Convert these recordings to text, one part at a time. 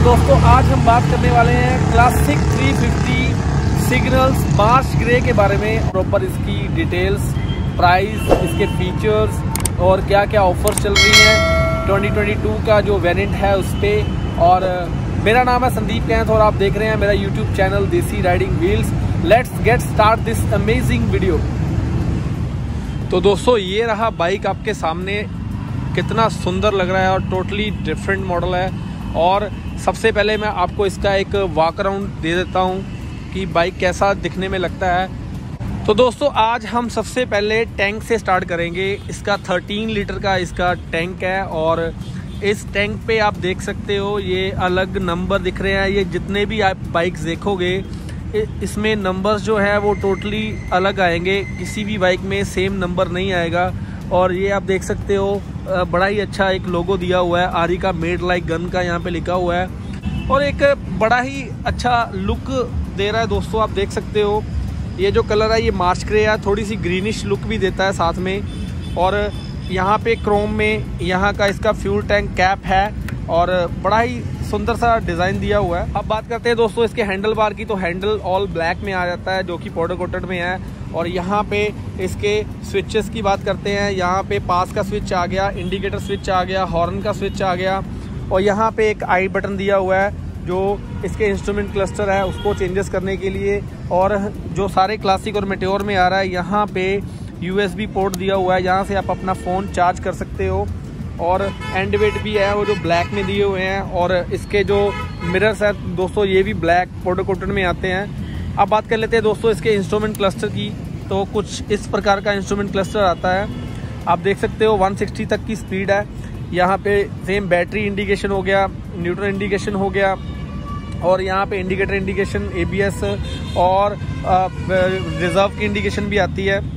दोस्तों आज हम बात करने वाले हैं क्लासिक 350 सिग्नल्स मार्च ग्रे के बारे में। प्रॉपर इसकी डिटेल्स, प्राइस, इसके फीचर्स और क्या क्या ऑफर्स चल रही हैं 2022 का जो वेरिएंट है उस पर। और मेरा नाम है संदीप कैंथ और आप देख रहे हैं मेरा YouTube channel Desi riding wheels. Let's get start this amazing video. तो दोस्तों ये रहा बाइक आपके सामने, कितना सुंदर लग रहा है और टोटली डिफरेंट मॉडल है। और सबसे पहले मैं आपको इसका एक वॉक अराउंड दे देता हूँ कि बाइक कैसा दिखने में लगता है। तो दोस्तों आज हम सबसे पहले टैंक से स्टार्ट करेंगे। इसका 13 लीटर का इसका टैंक है और इस टैंक पे आप देख सकते हो ये अलग नंबर दिख रहे हैं। ये जितने भी आप बाइक्स देखोगे इसमें नंबर्स जो है वो टोटली अलग आएंगे, किसी भी बाइक में सेम नंबर नहीं आएगा। और ये आप देख सकते हो बड़ा ही अच्छा एक लोगो दिया हुआ है, आरी का मेड लाइक गन का यहाँ पे लिखा हुआ है और एक बड़ा ही अच्छा लुक दे रहा है। दोस्तों आप देख सकते हो ये जो कलर है ये मार्च ग्रे है, थोड़ी सी ग्रीनिश लुक भी देता है साथ में। और यहाँ पे क्रोम में यहाँ का इसका फ्यूल टैंक कैप है और बड़ा ही सुंदर सा डिज़ाइन दिया हुआ है। अब बात करते हैं दोस्तों इसके हैंडल बार की। तो हैंडल ऑल ब्लैक में आ जाता है जो कि पाउडर कोटेड में है। और यहाँ पे इसके स्विचेस की बात करते हैं, यहाँ पे पास का स्विच आ गया, इंडिकेटर स्विच आ गया, हॉर्न का स्विच आ गया और यहाँ पे एक आई बटन दिया हुआ है जो इसके इंस्ट्रूमेंट क्लस्टर है उसको चेंजेस करने के लिए। और जो सारे क्लासिक और मेटेओर में आ रहा है यहाँ पे USB पोर्ट दिया हुआ है, यहाँ से आप अपना फ़ोन चार्ज कर सकते हो। और एंड वेट भी है वो जो ब्लैक में दिए हुए हैं। और इसके जो मिरर्स है दोस्तों ये भी ब्लैक पाउडर कोटेड में आते हैं। अब बात कर लेते हैं दोस्तों इसके इंस्ट्रूमेंट क्लस्टर की। तो कुछ इस प्रकार का इंस्ट्रूमेंट क्लस्टर आता है, आप देख सकते हो 160 तक की स्पीड है। यहाँ पे सेम बैटरी इंडिकेशन हो गया, न्यूट्रल इंडिकेशन हो गया और यहाँ पे इंडिकेटर इंडिकेशन, ABS और रिजर्व की इंडिकेशन भी आती है।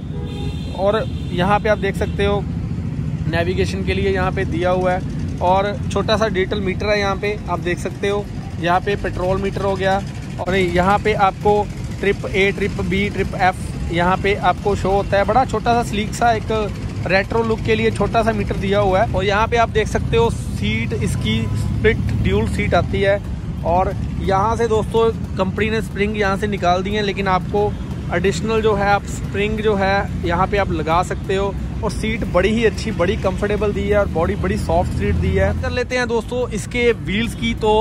और यहाँ पे आप देख सकते हो नेविगेशन के लिए यहाँ पे दिया हुआ है और छोटा सा डिजिटल मीटर है यहाँ पे आप देख सकते हो। यहाँ पे पेट्रोल मीटर हो गया और यहाँ पे आपको trip A, trip B, trip F यहाँ पे आपको शो होता है। बड़ा छोटा सा स्लीक सा एक रेट्रो लुक के लिए छोटा सा मीटर दिया हुआ है। और यहाँ पे आप देख सकते हो सीट इसकी स्प्लिट ड्यूल सीट आती है। और यहाँ से दोस्तों कंपनी ने स्प्रिंग यहाँ से निकाल दी है, लेकिन आपको एडिशनल जो है आप स्प्रिंग जो है यहाँ पे आप लगा सकते हो। और सीट बड़ी ही अच्छी, बड़ी कंफर्टेबल दी है और बड़ी सॉफ्ट सीट दी है। कर लेते हैं दोस्तों इसके व्हील्स की। तो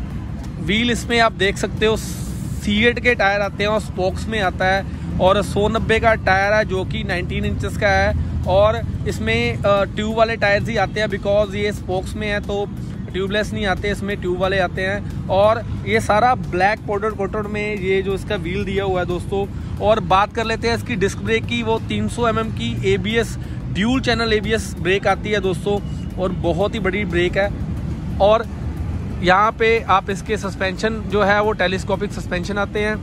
व्हील इसमें आप देख सकते हो C8 के टायर आते हैं और स्पोक्स में आता है और 190 का टायर है जो कि 19 इंचेस का है। और इसमें ट्यूब वाले टायर्स ही आते हैं बिकॉज ये स्पोक्स में है तो ट्यूबलेस नहीं आते, इसमें ट्यूब वाले आते हैं। और ये सारा ब्लैक पाउडर कोटेड में ये जो इसका व्हील दिया हुआ है दोस्तों। और बात कर लेते हैं इसकी डिस्क ब्रेक की। वो 300 mm की ABS dual channel ABS brake आती है दोस्तों और बहुत ही बड़ी ब्रेक है। और यहाँ पे आप इसके सस्पेंशन जो है वो टेलीस्कोपिक सस्पेंशन आते हैं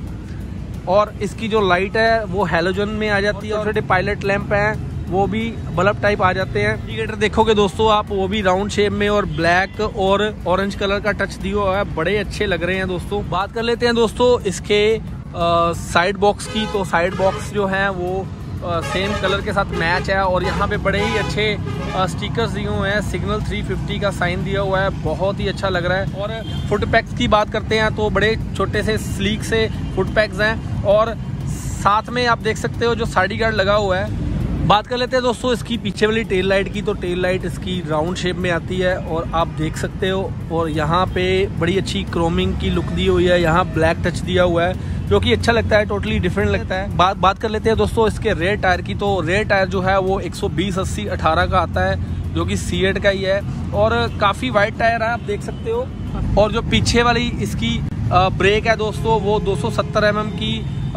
और इसकी जो लाइट है वो हैलोजन में आ जाती है। और छोटे पायलट लैंप हैं वो भी बल्ब टाइप आ जाते हैं। इंडिकेटर देखोगे दोस्तों आप वो भी राउंड शेप में और ब्लैक और ऑरेंज कलर का टच दिया हुआ है, बड़े अच्छे लग रहे हैं दोस्तों। बात कर लेते हैं दोस्तों इसके साइड बॉक्स की। तो साइड बॉक्स जो है वो सेम कलर के साथ मैच है और यहाँ पे बड़े ही अच्छे स्टिकर्स दिए हुए हैं, सिग्नल 350 का साइन दिया हुआ है, बहुत ही अच्छा लग रहा है। और फुट पैक्स की बात करते हैं तो बड़े छोटे से स्लीक से फुट पैक्स हैं और साथ में आप देख सकते हो जो साइड गार्ड लगा हुआ है। बात कर लेते हैं दोस्तों इसकी पीछे वाली टेल लाइट की। तो टेल लाइट इसकी राउंड शेप में आती है और आप देख सकते हो। और यहाँ पे बड़ी अच्छी क्रोमिंग की लुक दी हुई है, यहाँ ब्लैक टच दिया हुआ है जो कि अच्छा लगता है, टोटली डिफरेंट लगता है। बात कर लेते हैं दोस्तों इसके रेयर टायर की। तो रेयर टायर जो है वो 120/80/18 का आता है जो कि C8 का ही है और काफ़ी वाइड टायर है आप देख सकते हो। और जो पीछे वाली इसकी ब्रेक है दोस्तों वो 270 mm की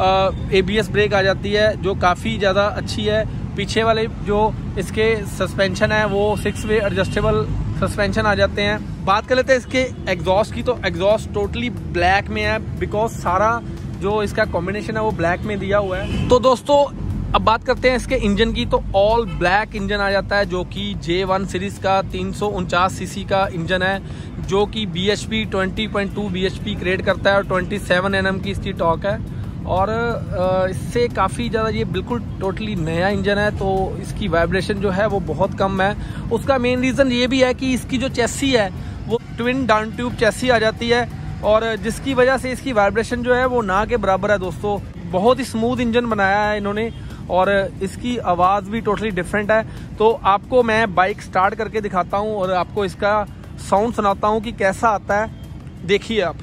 ABS ब्रेक आ जाती है जो काफ़ी ज़्यादा अच्छी है। पीछे वाले जो इसके सस्पेंशन है वो 6 वे एडजस्टेबल सस्पेंशन आ जाते हैं। बात कर लेते हैं इसके एग्जॉस्ट की। तो एग्जॉस्ट टोटली ब्लैक में है बिकॉज सारा जो इसका कॉम्बिनेशन है वो ब्लैक में दिया हुआ है। तो दोस्तों अब बात करते हैं इसके इंजन की। तो ऑल ब्लैक इंजन आ जाता है जो कि J1 सीरीज का 349 cc का इंजन है जो कि BHP 20.2 BHP क्रिएट करता है और 27 Nm की इसकी टॉर्क है। और इससे काफ़ी ज़्यादा ये बिल्कुल टोटली नया इंजन है तो इसकी वाइब्रेशन जो है वो बहुत कम है। उसका मेन रीज़न ये भी है कि इसकी जो चेसी है वो ट्विन डाउन ट्यूब चैसी आ जाती है और जिसकी वजह से इसकी वाइब्रेशन जो है वो ना के बराबर है दोस्तों। बहुत ही स्मूथ इंजन बनाया है इन्होंने और इसकी आवाज़ भी टोटली डिफरेंट है। तो आपको मैं बाइक स्टार्ट करके दिखाता हूँ और आपको इसका साउंड सुनाता हूँ कि कैसा आता है, देखिए आप।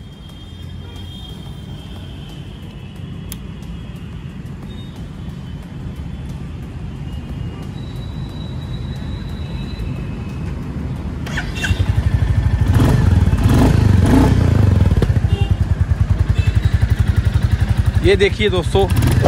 ये देखिए दोस्तों,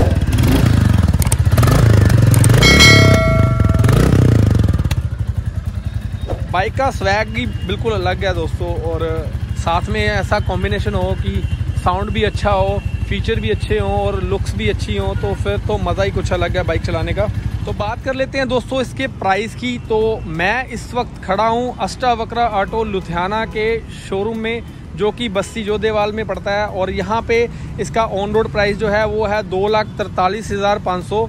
बाइक का स्वैग भी बिल्कुल अलग है दोस्तों और साथ में ऐसा कॉम्बिनेशन हो कि साउंड भी अच्छा हो, फीचर भी अच्छे हो और लुक्स भी अच्छी हो, तो फिर तो मज़ा ही कुछ अलग है बाइक चलाने का। तो बात कर लेते हैं दोस्तों इसके प्राइस की। तो मैं इस वक्त खड़ा हूँ अष्टावक्र ऑटो लुधियाना के शोरूम में, जो कि बस्ती जोधेवाल में पड़ता है और यहाँ पे इसका ऑन रोड प्राइस जो है वो है 2,43,500,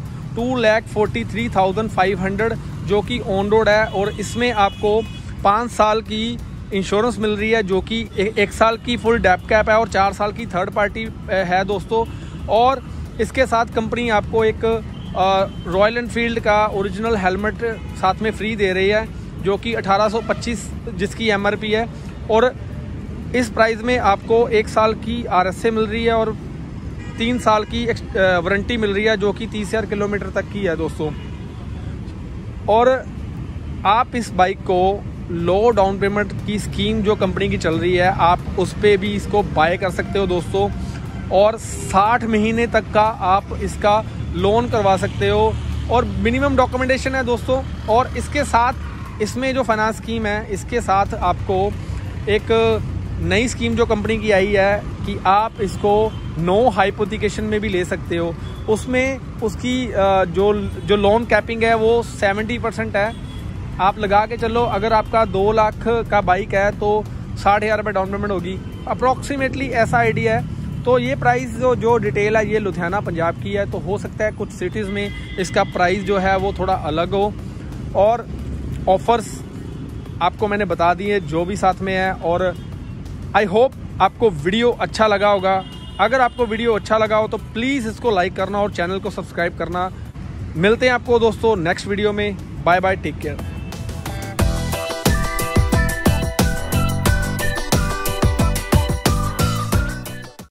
2,43,500 जो कि ऑन रोड है। और इसमें आपको 5 साल की इंश्योरेंस मिल रही है, जो कि 1 साल की फुल डेप कैप है और 4 साल की थर्ड पार्टी है दोस्तों। और इसके साथ कंपनी आपको एक रॉयल एनफील्ड का ओरिजिनल हेलमेट साथ में फ्री दे रही है, जो कि 1825 जिसकी MRP है। और इस प्राइस में आपको 1 साल की RSA मिल रही है और 3 साल की वारंटी मिल रही है, जो कि 30,000 किलोमीटर तक की है दोस्तों। और आप इस बाइक को लो डाउन पेमेंट की स्कीम जो कंपनी की चल रही है, आप उस पर भी इसको बाय कर सकते हो दोस्तों। और 60 महीने तक का आप इसका लोन करवा सकते हो और मिनिमम डॉक्यूमेंटेशन है दोस्तों। और इसके साथ इसमें जो फाइनेंस स्कीम है, इसके साथ आपको एक नई स्कीम जो कंपनी की आई है कि आप इसको नो हाइपोथिकेशन में भी ले सकते हो। उसमें उसकी जो लोन कैपिंग है वो 70% है। आप लगा के चलो, अगर आपका 2 लाख का बाइक है तो 60,000 रुपये डाउन पेमेंट होगी, अप्रॉक्सीमेटली ऐसा आइडिया है। तो ये प्राइस जो डिटेल है ये लुधियाना पंजाब की है, तो हो सकता है कुछ सिटीज़ में इसका प्राइस जो है वो थोड़ा अलग हो। और ऑफर्स आपको मैंने बता दिए जो भी साथ में है। और आई होप आपको वीडियो अच्छा लगा होगा। अगर आपको वीडियो अच्छा लगा हो तो प्लीज़ इसको लाइक करना और चैनल को सब्सक्राइब करना। मिलते हैं आपको दोस्तों नेक्स्ट वीडियो में। Bye bye, take care.